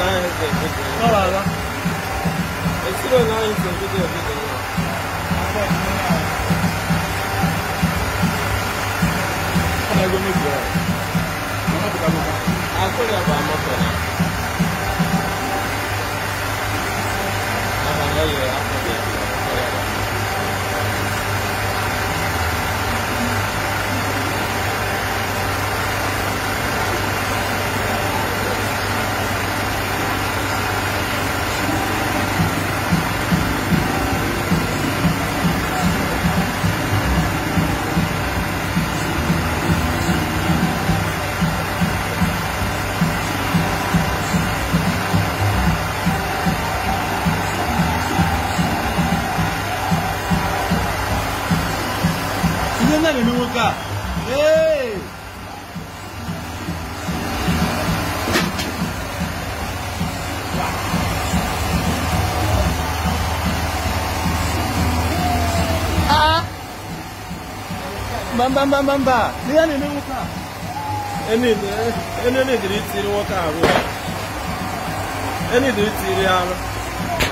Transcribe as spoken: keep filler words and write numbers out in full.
No, no. It's still nine to video. I will make it. I put up a motor. I know you after that. Hey! Ah! Bamba bamba bamba. Dia ni ni muka. Any any any diri tiri water. Any diri tiri ano.